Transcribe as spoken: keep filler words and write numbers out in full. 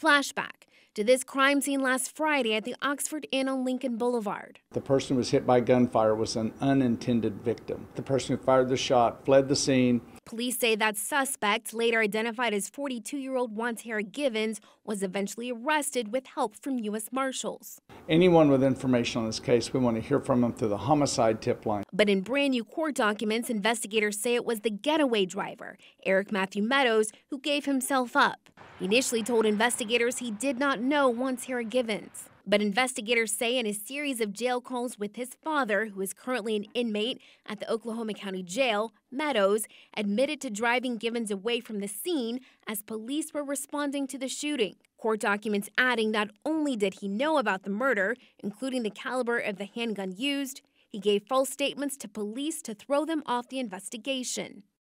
Flashback to this crime scene last Friday at the Oxford Inn on Lincoln Boulevard. The person who was hit by gunfire was an unintended victim. The person who fired the shot fled the scene. Police say that suspect, later identified as forty-two-year-old Wantera Givens, was eventually arrested with help from U S Marshals. Anyone with information on this case, we want to hear from them through the homicide tip line. But in brand new court documents, investigators say it was the getaway driver, Eric Matthew Meadows, who gave himself up. He initially told investigators he did not know Wantera Givens. But investigators say in a series of jail calls with his father, who is currently an inmate at the Oklahoma County Jail, Meadows admitted to driving Givens away from the scene as police were responding to the shooting. Court documents adding not only did he know about the murder, including the caliber of the handgun used, he gave false statements to police to throw them off the investigation.